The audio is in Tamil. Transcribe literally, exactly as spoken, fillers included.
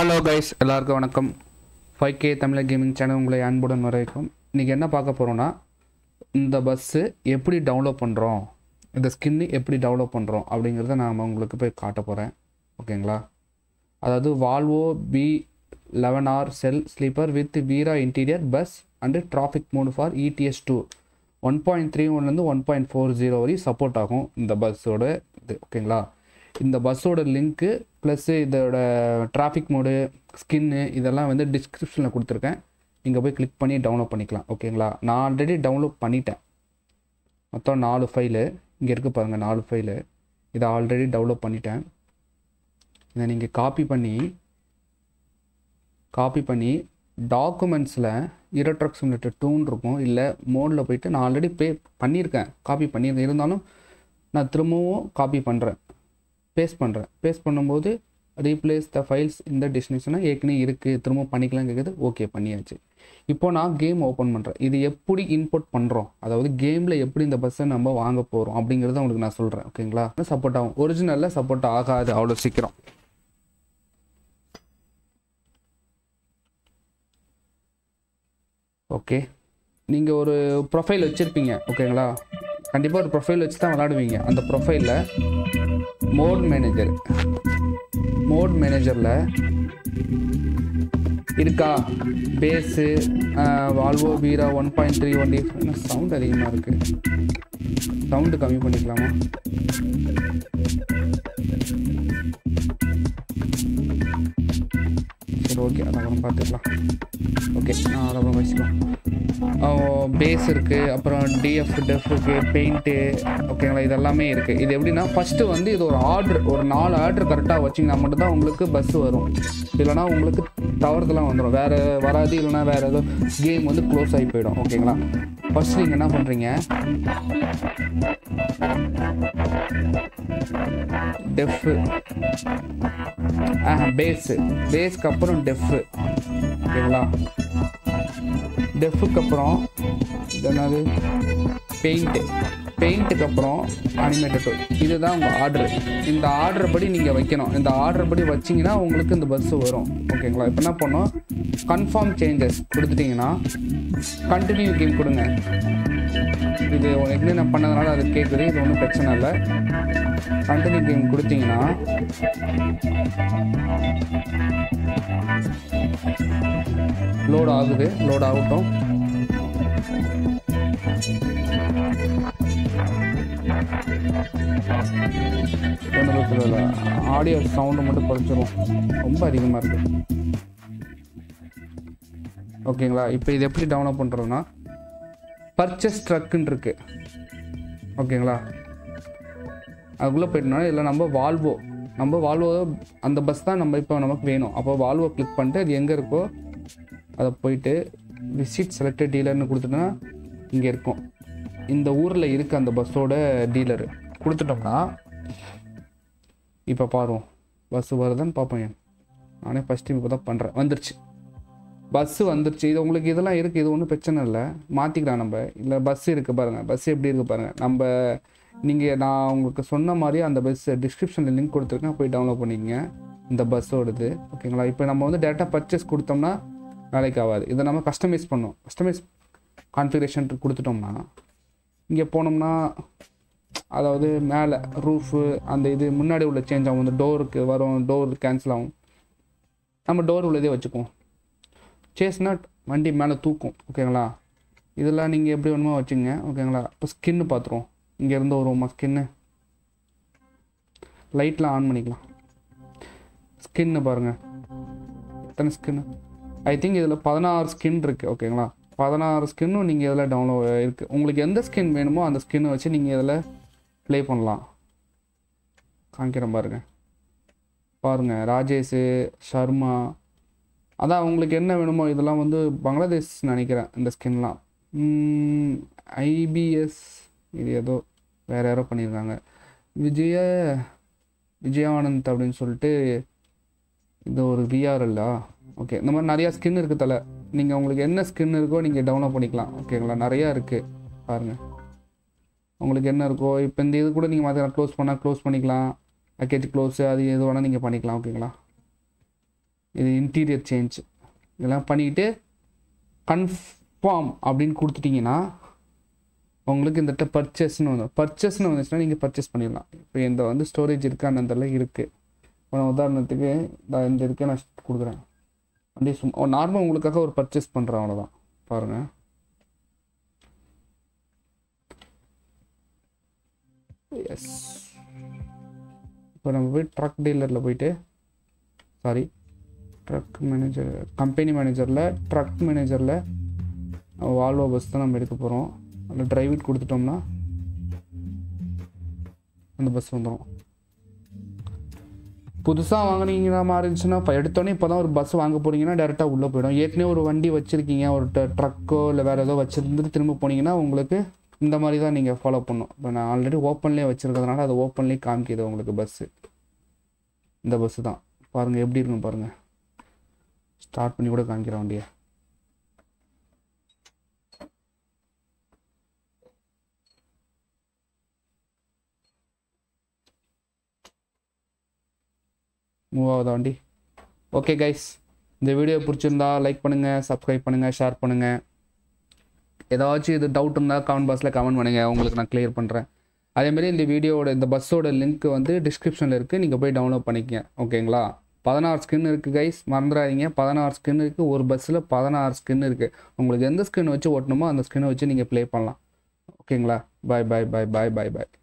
ஹலோ கைஸ், எல்லாருக்கும் வணக்கம். Five K Tamil gaming channel உங்களை அன்புடன் வரவேற்கும். இன்றைக்கி என்ன பார்க்க போகிறோன்னா, இந்த பஸ்ஸு எப்படி டவுன்லோட் பண்ணுறோம், இந்த ஸ்கின்னு எப்படி டெவலப் பண்ணுறோம் அப்படிங்கிறத நான் உங்களுக்கு போய் காட்ட போகிறேன். ஓகேங்களா? அதாவது வால்வோ பி லெவன் ஆர் செல் sleeper with Veera interior bus and traffic mod for E T S two one point three ஒன்லேருந்து ஒன் பாயிண்ட் ஃபோர் ஜீரோ வரையும் சப்போர்ட் ஆகும் இந்த பஸ்ஸோட இது. ஓகேங்களா? இந்த பஸ்ஸோட லிங்க்கு ப்ளஸ்ஸு இதோட டிராஃபிக் மோடு ஸ்கின்னு இதெல்லாம் வந்து டிஸ்கிரிப்ஷனில் கொடுத்துருக்கேன். இங்கே போய் கிளிக் பண்ணி டவுன்லோட் பண்ணிக்கலாம். ஓகேங்களா? நான் ஆல்ரெடி டவுன்லோட் பண்ணிட்டேன். மொத்தம் நாலு ஃபைலு இங்கே இருக்குது பாருங்கள், நாலு ஃபைலு. இதை ஆல்ரெடி டவுன்லோட் பண்ணிட்டேன். இதை நீங்கள் காப்பி பண்ணி காப்பி பண்ணி டாக்குமெண்ட்ஸில் ஈரோ ட்ரக் சிமுலேட்டர் டூன்னு இருக்கும், இல்லை மோடில் போய்ட்டு நான் ஆல்ரெடி பே பண்ணியிருக்கேன், காப்பி பண்ணியிருக்கேன். இருந்தாலும் நான் திரும்பவும் காப்பி பண்ணுறேன், பேஸ்ட் பண்ணுறேன். பேஸ்ட் பண்ணும்போது ரீப்ளேஸ் த ஃபைல்ஸ் இந்த டெஸ்டினேஷனாக ஏற்கனவே இருக்குது, திரும்ப பண்ணிக்கலாம் கேட்குது. ஓகே, பண்ணியாச்சு. இப்போ நான் கேம் ஓப்பன் பண்ணுறேன். இது எப்படி இன்புட் பண்ணுறோம், அதாவது கேமில் எப்படி இந்த பஸ்ஸை நம்ம வாங்க போகிறோம் அப்படிங்கிறத உங்களுக்கு நான் சொல்கிறேன். ஓகேங்களா? சப்போர்ட் ஆகும், ஒரிஜினலில் சப்போர்ட் ஆகாது அவ்வளோ சீக்கிரம். ஓகே, நீங்கள் ஒரு ப்ரொஃபைல் வச்சுருப்பீங்க. ஓகேங்களா? கண்டிப்பாக ஒரு ப்ரொஃபைல் வச்சு தான் விளாடுவீங்க. அந்த ப்ரொஃபைலில் மோட் மேனேஜர் மோட் மேனேஜரில் இருக்கா base Volvo Veera one point three one D. Sound அதிகமாக இருக்குது, சவுண்டு கம்மி பண்ணிக்கலாமா? சரி, ஓகே, அதெல்லாம் பார்த்துக்கலாம். ஓகே, நான் அதெல்லாம் வச்சுக்கலாம். பேஸ் இருக்குது, அப்புறம் டிஎஃப் டெஃப் இருக்குது, பெயிண்ட்டு. ஓகேங்களா? இதெல்லாமே இருக்குது. இது எப்படின்னா, ஃபஸ்ட்டு வந்து இது ஒரு ஆர்டர், ஒரு நாலு ஆர்டர் கரெக்டாக வச்சிங்கன்னா மட்டும்தான் உங்களுக்கு பஸ்ஸு வரும். இல்லைனா உங்களுக்கு தவறுதெல்லாம் வந்துடும், வேறு வராது. இல்லைனா வேறு ஏதோ கேம் வந்து க்ளோஸ் ஆகி போயிடும். ஓகேங்களா? ஃபஸ்ட்டு நீங்கள் என்ன பண்ணுறீங்க, டெஃப்பு ஆ பேஸு பேஸ்க்கு அப்புறம் டெஃப்பு. ஓகேங்களா? டெஃப்புக்கு அப்புறம் இது என்னது, பெயிண்ட்டு. பெயிண்ட்டுக்கு அப்புறம் அனிமேட்டட். இதுதான் உங்கள் ஆர்டரு. இந்த ஆர்டர் படி நீங்கள் வைக்கணும். இந்த ஆர்டர் படி வச்சிங்கன்னா உங்களுக்கு இந்த பஸ்ஸு வரும். ஓகேங்களா? இப்போ என்ன பண்ணோம், கன்ஃபார்ம் சேஞ்சஸ் கொடுத்துட்டிங்கன்னா கண்டினியூ கேம் கொடுங்க. இது எப்படி நான் பண்ணதுனால அது கேட்குது, இது ஒன்றும் பிரச்சனை இல்லை. கண்டினியூ கேம் கொடுத்தீங்கன்னா லோட் ஆகுது, லோட் ஆகட்டும். ஆடியோ சவுண்டு மட்டும் குறைச்சிரும், ரொம்ப அதிகமாக இருக்குது. ஓகேங்களா? இப்போ இது எப்படி டவுன்லோட் பண்ணுறோன்னா, பர்ச்சேஸ் ட்ரக்குன்னு இருக்குது. ஓகேங்களா? அதுக்குள்ளே போயிட்டோம்னா இல்லை நம்ம வால்வோ நம்ம வால்வோ அந்த பஸ் தான் நம்ம இப்போ நமக்கு வேணும். அப்போ வால்வோ கிளிக் பண்ணிட்டு அது எங்கே இருக்கோ அதை போயிட்டு விசிட் செலக்டட் டீலர்னு கொடுத்துட்டோன்னா இங்கே இருக்கும். இந்த ஊரில் இருக்க அந்த பஸ்ஸோட டீலரு கொடுத்துட்டோம்னா இப்போ பாருவோம் பஸ்ஸு வருதான்னு பார்ப்போம். நானே ஃபஸ்ட் டைம் இப்போ தான் பண்ணுறேன். வந்துருச்சு, பஸ்ஸு வந்துருச்சு. இது உங்களுக்கு இதெல்லாம் இருக்குது, இது ஒன்றும் பிரச்சனை இல்லை, மாற்றிக்கலாம் நம்ம. இல்லை பஸ்ஸு இருக்குது பாருங்கள், பஸ்ஸு எப்படி இருக்குது பாருங்கள். நம்ம நீங்கள் நான் உங்களுக்கு சொன்ன மாதிரி அந்த பஸ் டிஸ்கிரிப்ஷனில் லிங்க் கொடுத்துருக்கேன், போய் டவுன்லோட் பண்ணிக்கங்க இந்த பஸ்ஸோடது. ஓகேங்களா? இப்போ நம்ம வந்து டேட்டா பர்ச்சேஸ் கொடுத்தோம்னா வேலைக்கு ஆகாது. இதை நம்ம கஸ்டமைஸ் பண்ணோம். கஸ்டமைஸ் கான்ஃபிகரேஷன் கொடுத்துட்டோம்னா இங்கே போனோம்னா, அதாவது மேலே ரூஃபு அந்த இது முன்னாடி உள்ள சேஞ்ச் ஆகும். இந்த டோருக்கு வரும், டோர் கேன்சல் ஆகும். நம்ம டோர் உள்ளதே வச்சுக்குவோம். சேஸ்னால் வண்டி மேலே தூக்கும். ஓகேங்களா? இதெல்லாம் நீங்கள் எப்படி வேணுமோ வச்சுங்க. ஓகேங்களா? இப்போ ஸ்கின்னு பார்த்துருவோம். இங்கேருந்து வருவோமா ஸ்கின்னு, லைட்லாம் ஆன் பண்ணிக்கலாம். ஸ்கின்னு பாருங்கள், எத்தனை ஸ்கின்னு, ஐ திங்க் இதில் பதினாறு ஸ்கின் இருக்குது. ஓகேங்களா? பதினாறு ஸ்கின்னும் நீங்கள் இதில் டவுன்லோட் இருக்குது. உங்களுக்கு எந்த ஸ்கின் வேணுமோ அந்த ஸ்கின்னை வச்சு நீங்கள் இதில் ப்ளே பண்ணலாம். காமிக்கிறேன் பாருங்கள் பாருங்கள் ராஜேஷ் சர்மா, அதான் உங்களுக்கு என்ன வேணுமோ. இதெல்லாம் வந்து பங்களாதேஷ் நினைக்கிறேன் இந்த ஸ்கின்லாம். ஐபிஎஸ் இது ஏதோ வேறு யாரோ பண்ணியிருக்காங்க, விஜய விஜயானந்த் அப்படின்னு சொல்லிட்டு. இது ஒரு விஆர் இல்லா. ஓகே, இந்த மாதிரி நிறையா ஸ்கின் இருக்குது தலை. நீங்கள் உங்களுக்கு என்ன ஸ்கின் இருக்கோ நீங்கள் டவுன்லோட் பண்ணிக்கலாம். ஓகேங்களா? நிறையா இருக்குது பாருங்கள், உங்களுக்கு என்ன இருக்கோ. இப்போ இந்த இது கூட நீங்கள் மாதிரி க்ளோஸ் பண்ணால் க்ளோஸ் பண்ணிக்கலாம். பேக்கேஜ் க்ளோஸு அது எது வேணால் நீங்கள் பண்ணிக்கலாம். ஓகேங்களா? இது இன்டீரியர் சேஞ்ச் இதெல்லாம் பண்ணிக்கிட்டு கன்ஃபார்ம் அப்படின்னு கொடுத்துட்டிங்கன்னா உங்களுக்கு இந்த பர்ச்சேஸ்னு வந்து பர்ச்சேஸ்னு வந்துச்சுன்னா நீங்கள் பர்ச்சேஸ் பண்ணிடலாம். இப்போ இந்த வந்து ஸ்டோரேஜ் இருக்கா அந்த இருக்குது. இப்போ நான் உதாரணத்துக்கு இந்த இருக்க நான் கொடுக்குறேன். அப்படியே சும்மா நார்மல் உங்களுக்காக ஒரு பர்ச்சேஸ் பண்ணுறேன், அவ்வளோதான். பாருங்கள், எஸ். இப்போ நம்ம போய் ட்ரக் டீலரில் போயிட்டு சாரி ட்ரக் மேனேஜர் கம்பெனி மேனேஜரில் ட்ரக் மேனேஜரில் வால்வோ பஸ் தான் நம்ம எடுக்க போகிறோம். அதில் டிரைவிட் கொடுத்துட்டோம்னா அந்த பஸ் வந்துடும். புதுசாக வாங்கினீங்கன்னா மாதிரி இருந்துச்சுன்னா இப்போ எடுத்தோன்னே இப்போ தான் ஒரு பஸ் வாங்க போகிறீங்கன்னா டேரெக்டாக உள்ளே போயிடும். ஏற்கனவே ஒரு வண்டி வச்சுருக்கீங்க, ஒரு ட்ரக்கோ இல்லை வேறு ஏதோ வச்சுருந்துட்டு திரும்ப போனீங்கன்னா உங்களுக்கு இந்த மாதிரி தான் நீங்கள் ஃபாலோ பண்ணணும். இப்போ நான் ஆல்ரெடி ஓப்பன்லேயே வச்சுருக்கிறதுனால அது ஓப்பன்லேயே காமிக்கிது உங்களுக்கு பஸ்ஸு. இந்த பஸ்ஸு தான் பாருங்கள் எப்படி இருக்குன்னு பாருங்கள். ஸ்டார்ட் பண்ணி கூட காமிக்கிற வண்டியை. மூவ் ஆகுதா வண்டி? ஓகே கைஸ், இந்த வீடியோ பிடிச்சிருந்தா லைக் பண்ணுங்கள், சப்ஸ்கிரைப் பண்ணுங்கள், ஷேர் பண்ணுங்கள். ஏதாச்சும் இது டவுட் இருந்தால் கமெண்ட் பாக்ஸில் கமெண்ட் பண்ணுங்கள், உங்களுக்கு நான் கிளியர் பண்ணுறேன். அதேமாரி இந்த வீடியோட இந்த பஸ்ஸோட லிங்க் வந்து டிஸ்கிரிப்ஷனில் இருக்குது, நீங்கள் போய் டவுன்லோட் பண்ணிக்கங்க. ஓகேங்களா? பதினாறு ஸ்கின் இருக்குது கைஸ், மறந்துடாதீங்க. பதினாறு ஸ்கின் இருக்குது, ஒரு பஸ்ஸில் பதினாறு ஸ்கின் இருக்குது. உங்களுக்கு எந்த ஸ்கின் வச்சு ஓட்டணுமோ அந்த ஸ்கின்னை வச்சு நீங்கள் ப்ளே பண்ணலாம். ஓகேங்களா? பாய் பாய் பாய் பாய் பாய் பாய்.